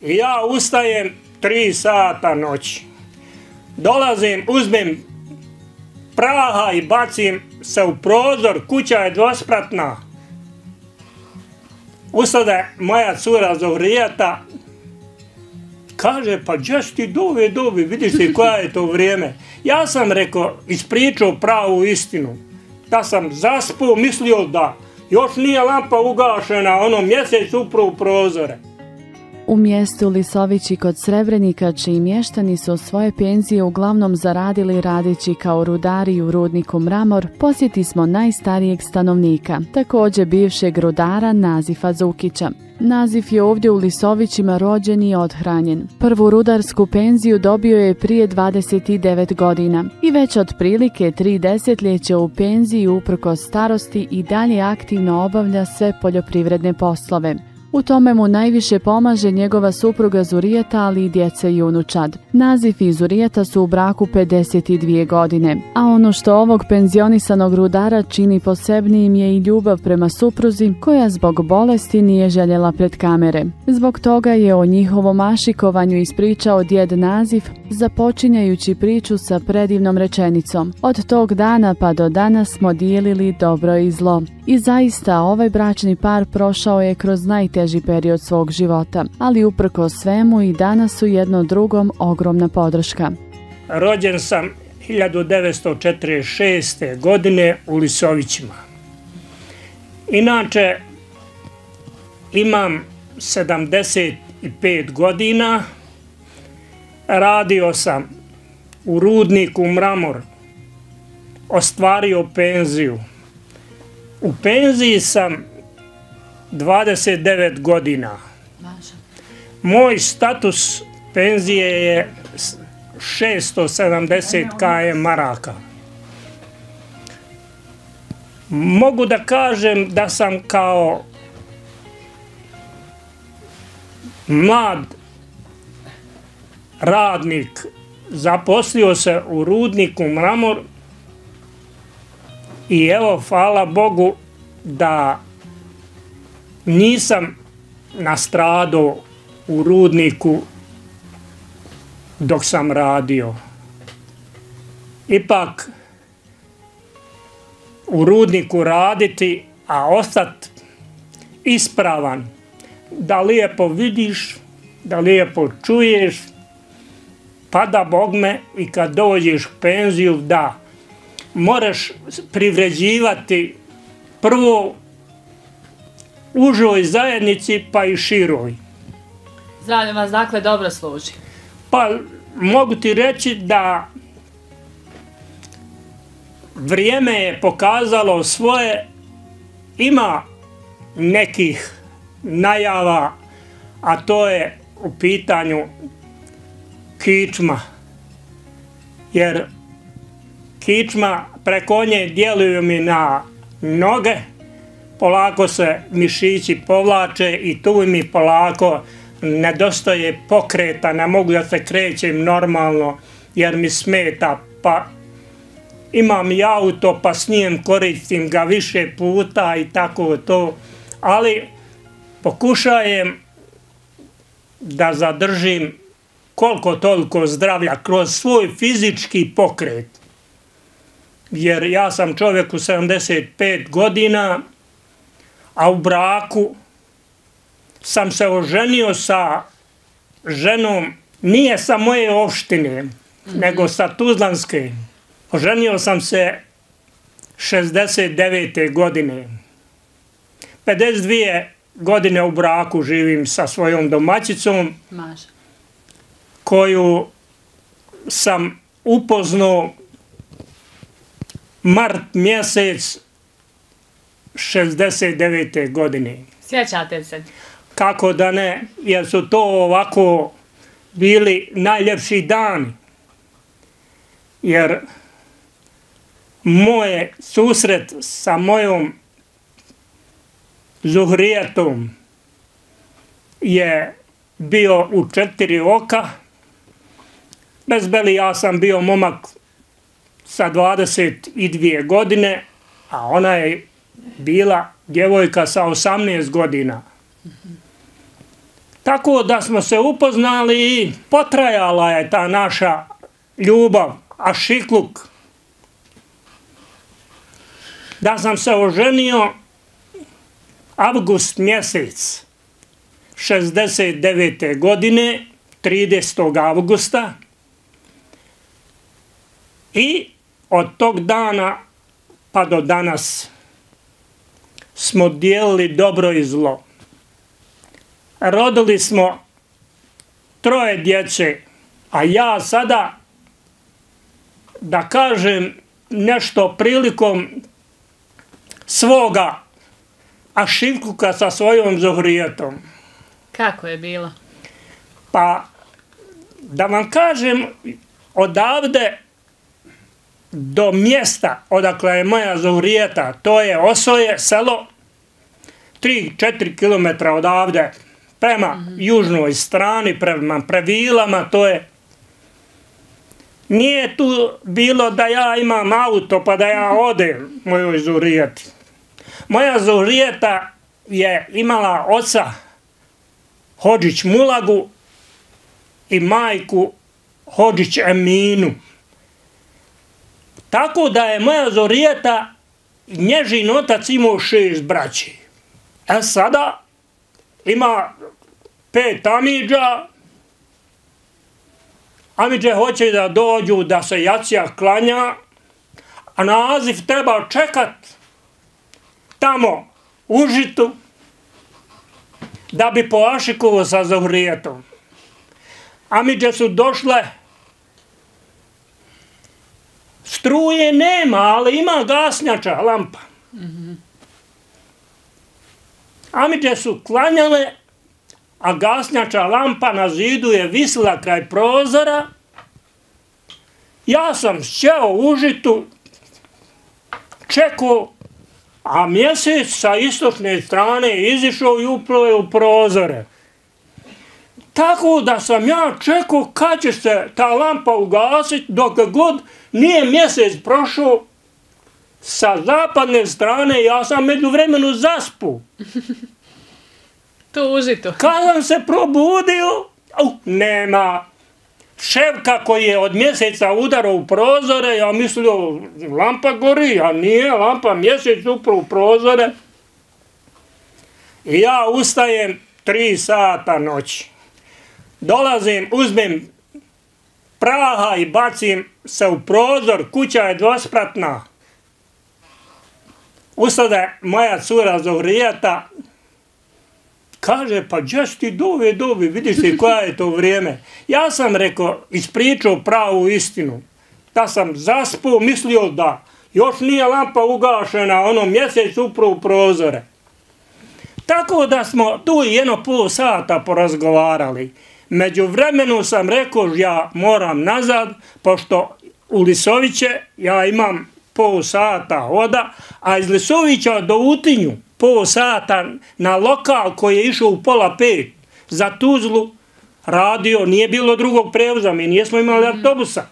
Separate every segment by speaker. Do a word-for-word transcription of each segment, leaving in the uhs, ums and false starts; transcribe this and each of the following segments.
Speaker 1: I ja ustajem tri sata noći. Dolazim, uzmem praha i bacim se u prozor, kuća je dvospratna. Ustade moja cura Zohrijeta, kaže, pa gdje si ti dovi, dovi, vidiš li koja je to vrijeme. Ja sam rekao, ispričao pravu istinu, da sam zaspao, mislio da još nije lampa ugašena, ono mjesec upro u prozore.
Speaker 2: U mjestu Lisovići kod Srebrenika, čiji mještani su svoje penzije uglavnom zaradili radeći kao rudari u rudniku Mramor, posjeti smo najstarijeg stanovnika, također bivšeg rudara Nazifa Zukića. Nazif je ovdje u Lisovićima rođen i othranjen. Prvu rudarsku penziju dobio je prije dvadeset devet godina i već otprilike tri desetljeća u penziji uprkos starosti i dalje aktivno obavlja sve poljoprivredne poslove. U tome mu najviše pomaže njegova supruga Zurijeta, ali i djeca i unučad. Nazif i Zurijeta su u braku pedeset dvije godine, a ono što ovog penzionisanog rudara čini posebnijim je i ljubav prema supruzi, koja zbog bolesti nije željela pred kamere. Zbog toga je o njihovom ašikovanju ispričao djed Nazif, započinjajući priču sa predivnom rečenicom: od tog dana pa do danas smo dijelili dobro i zlo. I zaista ovaj bračni par prošao je kroz najteži period svog života, ali uprkos svemu i danas su jedno drugom ogromna podrška.
Speaker 1: Rođen sam hiljadu devetsto četrdeset šeste. godine u Lisovićima. Inače, imam sedamdeset pet godina, radio sam u rudniku Mramor, ostvario penziju. U penziji sam dvadeset devet godina. Moj status penzije je šesto sedamdeset kilometara maraka. Mogu da kažem da sam kao mlad radnik zaposlio se u rudniku Mramor i evo, hvala Bogu da nisam nastradao u rudniku dok sam radio. Ipak u rudniku raditi, a ostati ispravan, da lijepo vidiš, da lijepo čuješ, pa da Bogme i kad dođeš u penziju, da moraš privređivati prvo užoj zajednici pa i široj.
Speaker 3: Zdravlje vas dakle dobro služi.
Speaker 1: Pa mogu ti reći da vrijeme je pokazalo svoje, ima nekih najava, a to je u pitanju kičma. Jer kičma, preko nje djeluju mi na noge, polako se mišići povlače i tu mi polako nedostaje pokreta, ne mogu da se krećem normalno jer mi smeta, pa imam i auto pa s njim koristim ga više puta i tako to, ali pokušajem da zadržim koliko toliko zdravlja kroz svoj fizički pokret. Jer ja sam čovjek u sedamdeset pet godina, a u braku sam se oženio sa ženom, nije sa moje opštine, nego sa Tuzlanske. Oženio sam se šezdeset devete. godine. pedeset dvije godine u braku živim sa svojom domaćicom, koju sam upoznao mart mjesec šezdeset devete. godine.
Speaker 3: Sjećate se?
Speaker 1: Kako da ne, jer su to ovako bili najljepši dani. Jer moje susret sa mojom Zuhrijetom je bio u četiri oka. Bez beli, ja sam bio momak sa dvadeset dvije godine, a ona je bila djevojka sa osamnaest godina. Tako da smo se upoznali i potrajala je ta naša ljubav, ašikluk. Da sam se oženio avgust mjesec šezdeset devete godine, tridesetog avgusta, i od tog dana pa do danas smo dijelili dobro i zlo. Rodili smo troje djece, a ja sada da kažem nešto prilikom svoga ašikluka sa svojom Zohrijetom.
Speaker 3: Kako je bilo?
Speaker 1: Pa, da vam kažem, odavde do mjesta odakle je moja Zohrijeta, to je Osoje, selo, tri do četiri kilometra odavde, prema mm-hmm. južnoj strani, prema Previlama, to je. Nije tu bilo da ja imam auto pa da ja odem mojoj Zohrijeti. Moja Zohrijeta je imala oca Hodžić Mulagu i majku Hodžić Eminu. Tako da je moja Zohrijeta, nježin otac, imao šest braći. E sada ima pet amidža. Amidže hoće da dođu da se jacija klanja, a naziv treba čekat tamo u Žitu da bi poašikovo sa Zohrijetom. Amidže su došle, struje nema, ali ima gasnjača, lampa. Mm-hmm. Amidže su klanjale, a gasnjača lampa na zidu je visila kraj prozora. Ja sam sjeo u Žitu, čekao, a mjesec sa istočne strane izišao i upravo je u prozore. Tako da sam ja čekao kad će se ta lampa ugasiti, dok god nije mjesec prošao sa zapadne strane, ja sam među vremenu zaspu.
Speaker 3: Tu u Žitu.
Speaker 1: Kad sam se probudio, uh, nema. Ševka koji je od mjeseca udarao u prozore, ja mislio, lampa gori, a nije, lampa mjesec upravo u prozore. I ja ustajem tri sata noći. Dolazim, uzmem praha i bacim se u prozor, kuća je dvospratna. Ustade moja cura Zohrijeta, kaže, pa gdje si ti dove, dove, vidiš ti koja je to vrijeme. Ja sam rekao, ispričao pravu istinu. Da sam zaspao, mislio da još nije lampa ugašena, ono mjesec upravo u prozore. Tako da smo tu jedno pol sata porazgovarali. Među vremenu sam rekao, ja moram nazad, pošto u Lisoviće ja imam pol sata hoda, a iz Lisovića do Utinju pol sata na lokal koji je išao u pola pet za Tuzlu radio, nije bilo drugog prevoza, mi nijesmo imali autobusa.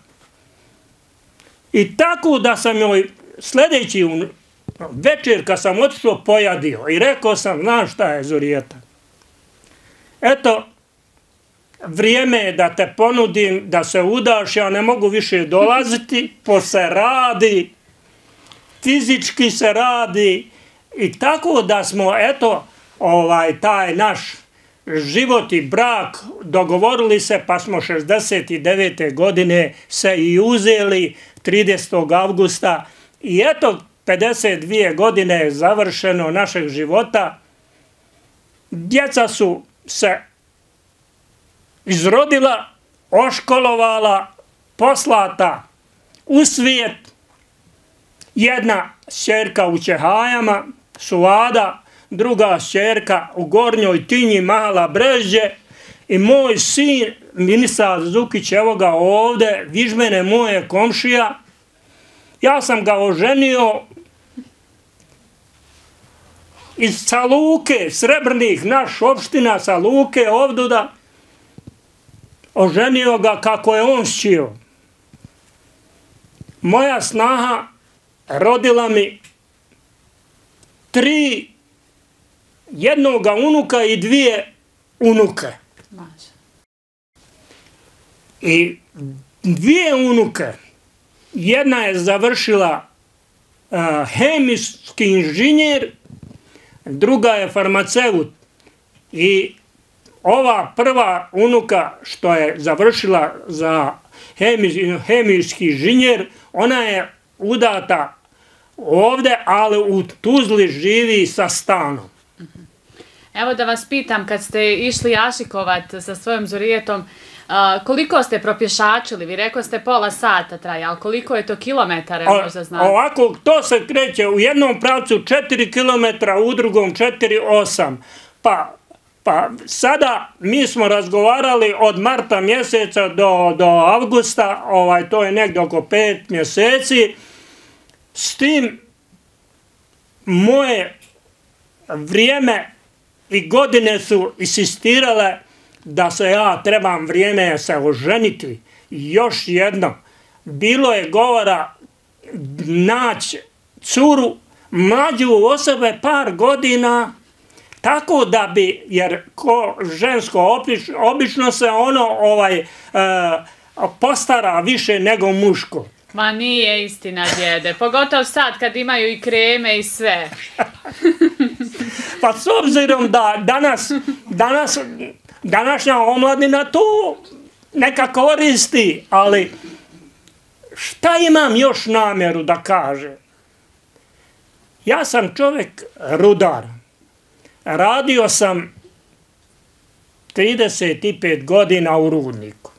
Speaker 1: I tako da sam joj sljedeći večer kad sam otišao pojadio i rekao sam, znaš šta je Zohrijeta? Eto, vrijeme je da te ponudim da se udaš, ja ne mogu više dolaziti, po se radi, fizički se radi, i tako da smo, eto, ovaj, taj naš život i brak dogovorili se, pa smo šezdeset devete godine se i uzeli tridesetog avgusta i eto, pedeset dvije godine je završeno našeg života. Djeca su se izrodila, oškolovala, poslata u svijet. Jedna šćerka u Čehajama, Suada, druga šćerka u Gornjoj Tinji, Mala Brežđe, i moj sin, Minisar Zukić, evo ga ovde, vižmene moje komšija. Ja sam ga oženio iz Saluke, Srebrnih, naš opština Saluke, ovduda. Oženio ga kako je on šćio. Moja snaha rodila mi tri, jednoga unuka i dvije unuke.
Speaker 3: Maša.
Speaker 1: I dvije unuke, jedna je završila uh, hemijski inženjer, druga je farmaceut. I ova prva unuka što je završila za hemij, hemijski inženjer, ona je udata ovdje, ali u Tuzli živi sa stanom.
Speaker 3: Evo da vas pitam, kad ste išli jašikovat sa svojom zurijetom, Uh, koliko ste propješačili? Vi rekao ste pola sata traje, ali koliko je to kilometara, možda znate?
Speaker 1: Ovako, to se kreće u jednom pravcu četiri kilometra, u drugom četiri osam. Pa, pa sada mi smo razgovarali od marta mjeseca do, do avgusta, ovaj, to je negdje oko pet mjeseci, s tim moje vrijeme i godine su insistirale da se ja trebam vrijeme se oženiti. Još jedno, bilo je govora naći curu mlađu osobe par godina, tako da bi, jer ko žensko opiš, obično se ono ovaj e, postara više nego muško.
Speaker 3: Ma nije istina, djede, pogotovo sad kad imaju i kreme i sve.
Speaker 1: Pa s obzirom da danas, danas današnja omladina to neka koristi, ali šta imam još namjeru da kažem? Ja sam čovjek rudar. Radio sam trideset pet godina u rudniku.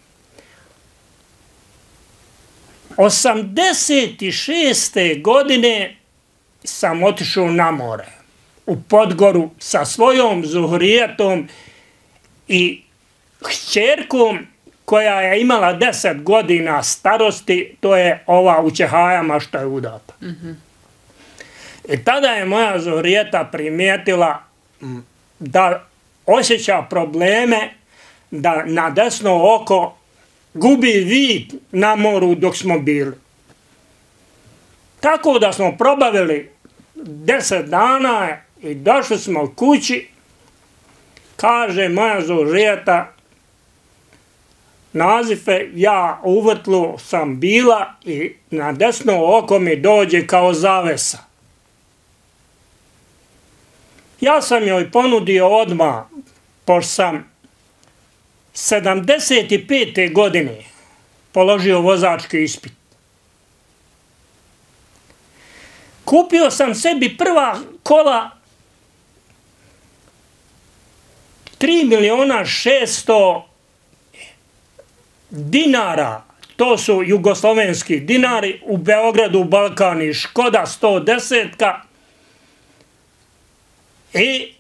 Speaker 1: osamdeset šeste godine sam otišao na more, u Podgoru, sa svojom Zuhrijetom i kćerkom koja je imala deset godina starosti, to je ova u Čehajama što je udata. Mm-hmm. I tada je moja Zuhrijeta primijetila da osjeća probleme, da na desno oko gubi vid na moru dok smo bili. Tako da smo probavili deset dana i došli smo kući. Kaže moja Zuhrijeta, Nazife, ja u vrtlu sam bila i na desno oko mi dođe kao zavesa. Ja sam joj ponudio odmah, pošto sam sedamdeset pete godine položio vozački ispit. Kupio sam sebi prva kola tri miliona šesto dinara, to su jugoslovenski dinari, u Beogradu, u Balkani, Škoda sto deset. I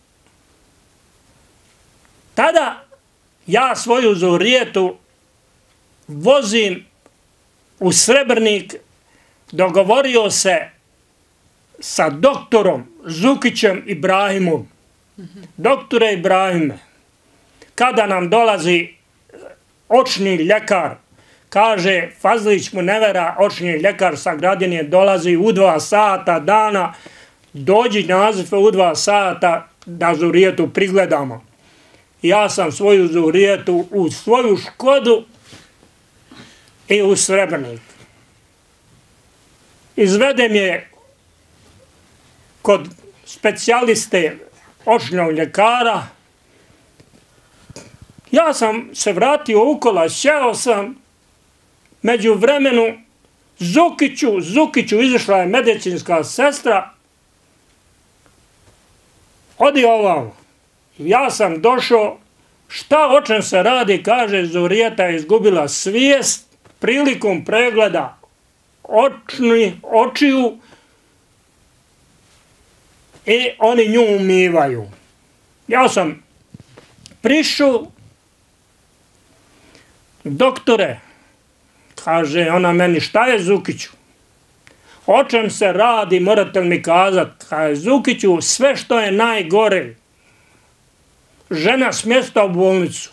Speaker 1: tada ja svoju Zuhrijetu vozim u Srebrnik, dogovorio se sa doktorom Zukićem Ibrahimom. Doktore Ibrahime, kada nam dolazi očni ljekar, kaže Fazlić Munevera, očni ljekar sa Gradine, dolazi u dva sata dana, dođi Nazife u dva sata da Zuhrijetu prigledamo. Ja sam svoju Zuhrijetu u svoju Škodu i u Srebrnik. Izvedem je kod specijaliste očnog ljekara. Ja sam se vratio ukola, sjeo sam, među vremenu Zukiću, Zukiću izašla je medicinska sestra, odi ovamo. Ja sam došao, šta o čem se radi, kaže Zuhrijeta je izgubila svijest prilikom pregleda očni, očiju i oni nju umivaju. Ja sam prišao, doktore, kaže ona meni, šta je Zukiću? O čem se radi, morate mi kazati? Kaže Zukiću, sve što je najgore, žena smjesta u bolnicu.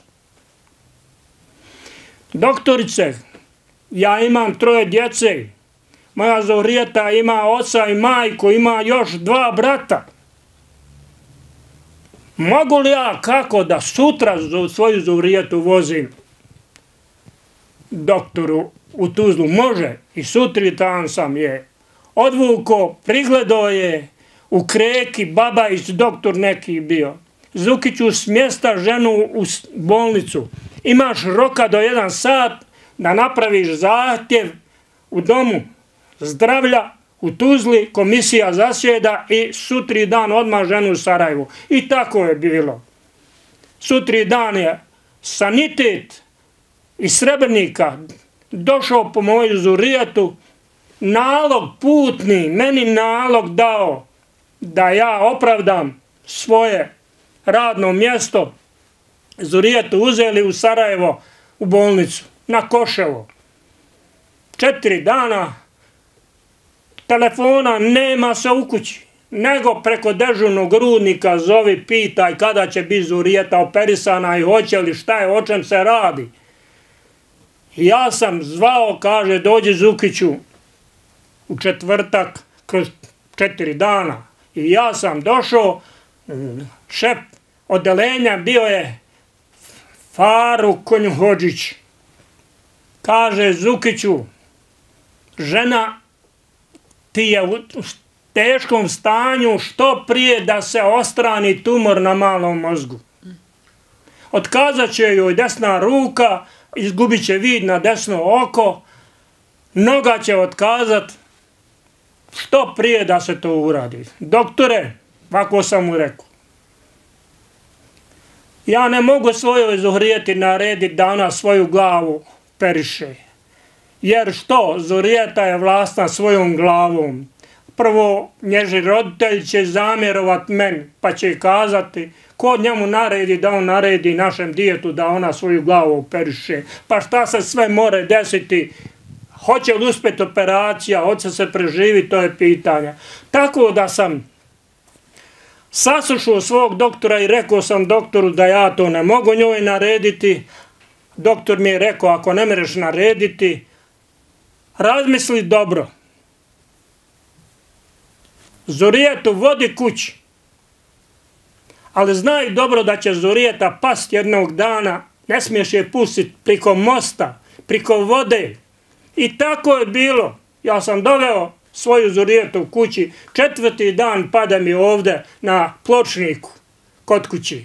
Speaker 1: Doktorice, ja imam troje djece, moja Zuhrijeta ima oca i majku, ima još dva brata. mogu li ja kako da sutra svoju Zurijetu vozim doktoru u Tuzlu? Može. I sutri dan sam je odvuko, prigledao je u Kreki, Babajić, doktor neki bio. Zukiću, smjesta ženu u bolnicu. Imaš roka do jedan sat da napraviš zahtjev u domu zdravlja u Tuzli, komisija zasjeda i sutri dan odmah ženu u Sarajevu. I tako je bilo. Sutri dan je sanitet iz Srebrenika došao po moju Zurijetu, nalog putni, meni nalog dao da ja opravdam svoje radno mjesto. Zurijetu uzeli u Sarajevo u bolnicu, na Koševo. Četiri dana telefona nema se u kući, nego preko dežurnog rudnika zovi, pitaj kada će biti Zurijeta operisana i hoće li, šta je, o čem se radi. Ja sam zvao, kaže, dođi Zukiću u četvrtak kroz četiri dana. I ja sam došao, šef odelenja bio je Faruk Konjuhođić. Kaže, Zukiću, žena ti je u teškom stanju, što prije da se ostrani tumor na malom mozgu. Otkazat će joj desna ruka, izgubit će vid na desno oko, noga će otkazat, što prije da se to uradi. Doktore, ovako sam mu rekao, ja ne mogu svojoj Zurijeti narediti da ona svoju glavu periše. Jer što? Zurijeta je vlasna svojom glavom. Prvo, nježi roditelj će zamjerovat meni, pa će kazati ko njemu naredi da on naredi našem djetetu da ona svoju glavu operiše. Pa šta se sve more desiti? Hoće li uspjeti operacija, hoće se preživiti, to je pitanje. Tako da sam saslušao svog doktora i rekao sam doktoru da ja to ne mogu njoj narediti. Doktor mi je rekao, ako ne mereš narediti, razmisli dobro. Zurijetu vodi kući, ali znaj dobro da će Zurijeta past jednog dana, ne smiješ je pustiti priko mosta, priko vode. I tako je bilo. Ja sam doveo svoju Zurijetu u kući, četvrti dan pada mi ovdje na pločniku kod kući.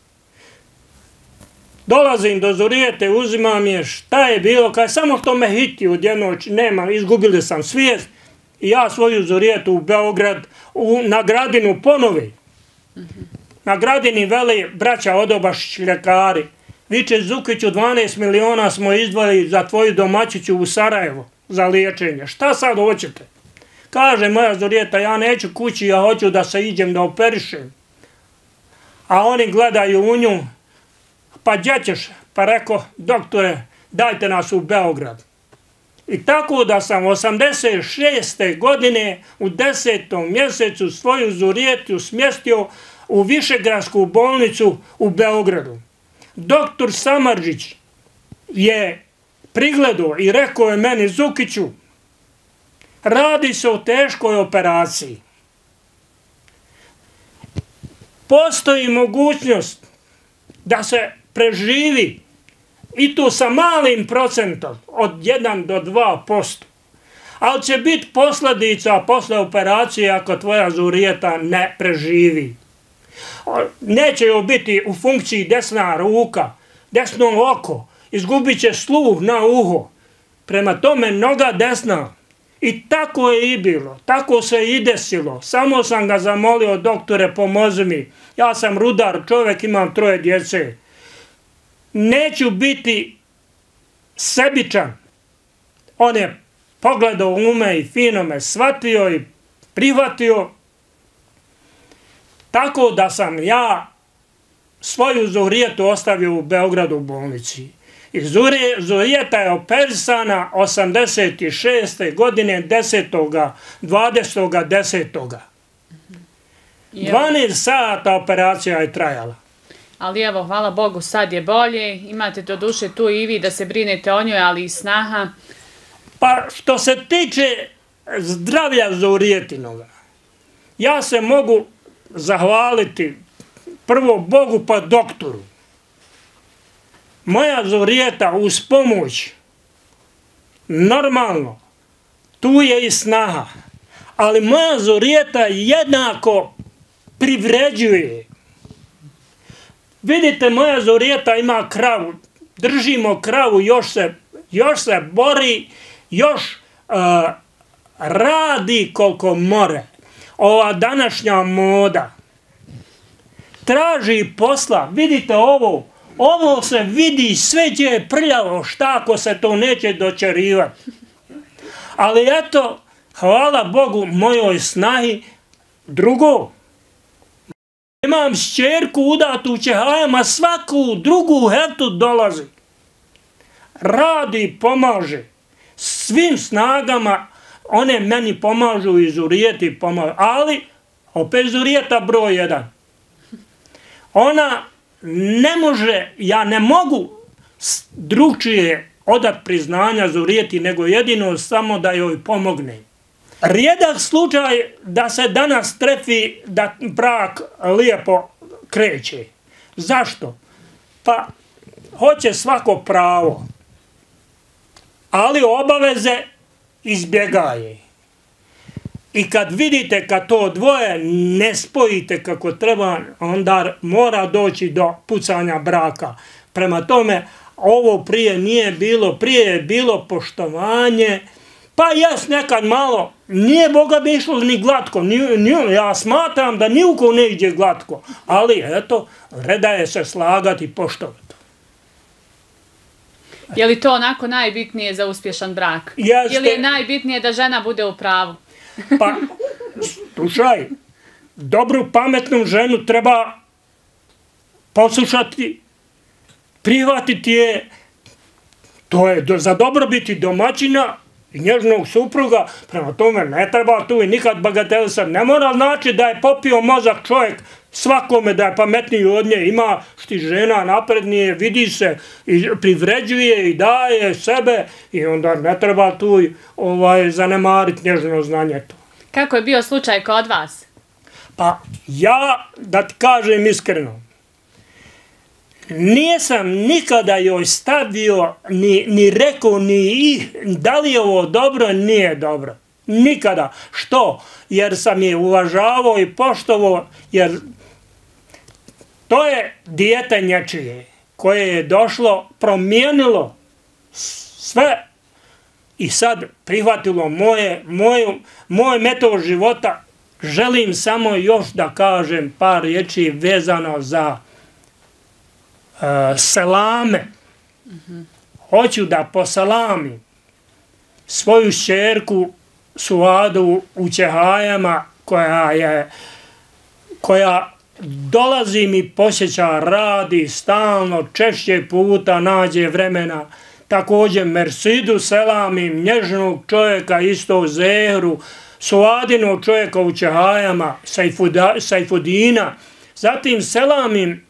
Speaker 1: Dolazim do Zurijete, uzimam je, šta je bilo, kad samo što me hiti odjedno, nema, izgubili sam svijest. I ja svoju Zurijetu u Beograd, u, na Gradinu ponovi. Mm-hmm. Na Gradini veli braća Odobašić ljekari. Viče, Zukiću, dvanaest miliona smo izdvojili za tvoju domaćiću u Sarajevo za liječenje. Šta sad hoćete? Kaže moja Zurijeta, ja neću kući, ja hoću da se iđem da operišem. A oni gledaju u nju, pa gdje ćeš? Pa rekao, doktore, dajte nas u Beograd. I tako da sam osamdeset šeste godine u desetom mjesecu svoju Zurijetu smjestio u Višegradsku bolnicu u Beogradu. Doktor Samardžić je prigledao i rekao je meni, Zukiću, radi se o teškoj operaciji. Postoji mogućnost da se preživi i to sa malim procentom od jedan do dva posto. Ali će biti posljedica posle operacije ako tvoja Zurijeta ne preživi. Neće joj biti u funkciji desna ruka, desno oko, izgubit će sluh na uho. Prema tome noga desna. I tako je i bilo, tako se i desilo. Samo sam ga zamolio, doktore, pomozi mi. Ja sam rudar čovjek, imam troje djece. Neću biti sebičan. On je pogledao u me i fino me shvatio i prihvatio. Tako da sam ja svoju Zurijetu ostavio u Beogradu u bolnici. I Zurijeta je operisana osamdeset šeste godine desetoga dvadesetog desetog dvanaest sata operacija je trajala.
Speaker 3: Ali evo, hvala Bogu, sad je bolje. Imate do duše tu i vi da se brinete o njoj, ali i snaha.
Speaker 1: Pa što se tiče zdravlja Zurijetinoga, ja se mogu zahvaliti prvo Bogu pa doktoru. Moja Zurijeta uz pomoć, normalno, tu je i snaha, ali moja Zurijeta jednako privređuje. Vidite, moja Zurijeta ima kravu, držimo kravu, još se, još se bori, još uh, radi koliko more. Ova današnja moda traži posla, vidite ovo, ovo se vidi, sve gdje je prljavo, šta ako se to neće dočarivati. Ali eto, hvala Bogu mojoj snahi. Drugo, imam šćerku udatu u Čehajama, svaku drugu hektu dolazi. Radi, pomaže. Svim snagama one meni pomažu i Zurijeti pomažu. Ali, opet Zurijeta broj jedan. Ona ne može, ja ne mogu drugčije odat priznanja Zurijeti, nego jedino samo da joj pomogne. Rijedak slučaj da se danas trefi da brak lijepo kreće. Zašto? Pa, hoće svako pravo, ali obaveze izbjegaje. I kad vidite, kad to dvoje ne spojite kako treba, onda mora doći do pucanja braka. Prema tome, ovo prije nije bilo, prije je bilo poštovanje, pa jes nekad malo, nije Boga bi išlo ni glatko, ni, ni, ja smatram da nijuko ne ide glatko, ali eto, reda je se slagati i poštovati.
Speaker 3: Je li to onako najbitnije za uspješan brak?
Speaker 1: Jeste.
Speaker 3: Ili je najbitnije da žena bude u pravu?
Speaker 1: Pa, slušaj, dobru, pametnu ženu treba poslušati, prihvatiti je, to je do, za dobrobiti domaćina i nježnog supruga, prema tome ne treba tu i nikad bagatelisati. Ne mora znači da je popio mozak čovjek svakome da je pametniji od nje, ima šti žena naprednije, vidi se i privređuje i daje sebe i onda ne treba tu ovaj, zanemariti nježno znanje to.
Speaker 3: Kako je bio slučaj kod vas?
Speaker 1: Pa ja, da ti kažem iskreno, nisam nikada joj stavio, ni, ni rekao, ni ih, da li je ovo dobro, nije dobro. Nikada. Što? Jer sam je uvažavao i poštovao, jer to je dijete nječije koje je došlo, promijenilo sve i sad prihvatilo moje, moju, moj metod života. Želim samo još da kažem par riječi vezano za uh, selame. Mm-hmm. Hoću da poselamim svoju šćerku Suadu u Čehajama koja je, koja dolazi mi posjeća, radi stalno, češće puta nađe vremena. Također Mersidu selamim, nježnog čovjeka isto Zehru, Suadinog čovjeka u Čehajama, Sajfuda, Sajfudina. Zatim selamim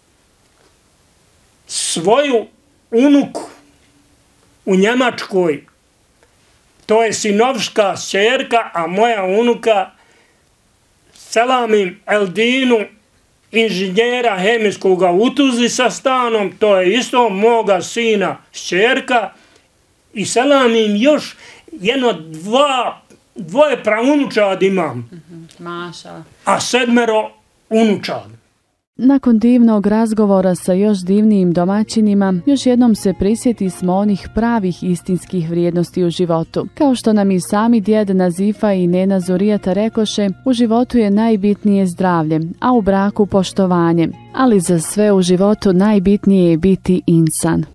Speaker 1: svoju unuku u Njemačkoj. To je sinovška šćerka, a moja unuka selamim Eldinu, inženjera hemijskoga u Tuzli sa stanom, to je isto moga sina šćerka, i selamim još jedno dva, dvoje praunučad imam,
Speaker 3: mm-hmm. Maša.
Speaker 1: A sedmero unučad.
Speaker 2: Nakon divnog razgovora sa još divnijim domaćinima, još jednom se prisjeti smo onih pravih istinskih vrijednosti u životu. Kao što nam i sami djed Nazifa i nena Zurijeta rekoše, u životu je najbitnije zdravlje, a u braku poštovanje. Ali za sve u životu najbitnije je biti insan.